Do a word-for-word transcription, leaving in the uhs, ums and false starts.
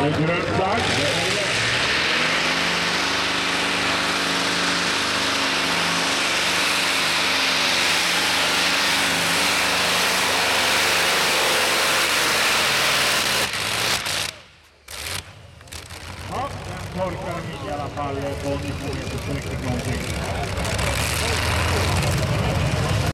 grönt flagg. Ja, den torkar i alla fall på nitton meter någonting.